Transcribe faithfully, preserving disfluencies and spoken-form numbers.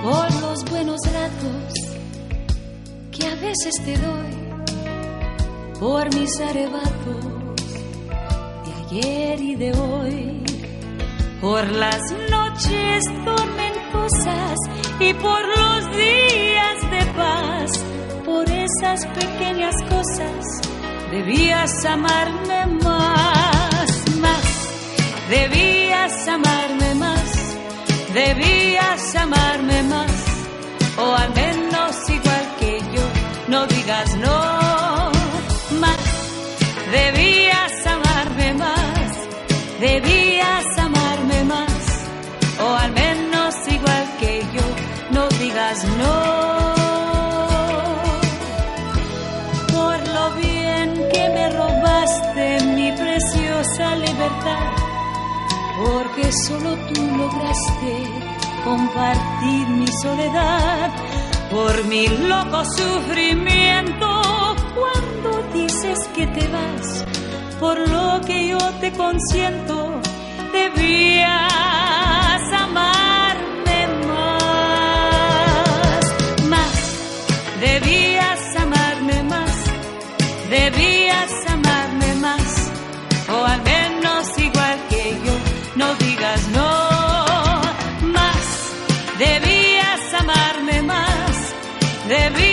por los buenos ratos que a veces te doy, por mis arrebatos de ayer y de hoy, por las noches tormentosas y por los días de paz, por esas pequeñas cosas. Debías amarme más, más, debías amarme más, debías amarme más, o al menos igual que yo, no digas no, más, debías amarme más, debías amarme más, o al menos igual que yo, no digas no. Que me robaste mi preciosa libertad, porque solo tú lograste compartir mi soledad, por mi loco sufrimiento cuando dices que te vas, por lo que yo te consiento, debías amarme más, más, debías amarme más, debías amarme más, o al menos igual que yo, no digas no, más, debías amarme más, debías